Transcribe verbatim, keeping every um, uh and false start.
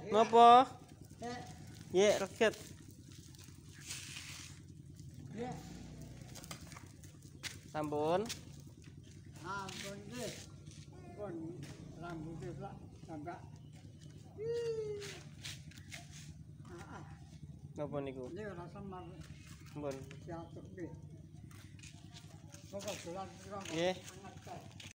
Ngopo? Ye, rakyat. Ya. Sampun. Ampun nggih. Pun rambutnya Pak sampai. Ah, Ngopo niku? ini ora semar. Sampun. Siap nggih. Kok dolan kira. Nggih.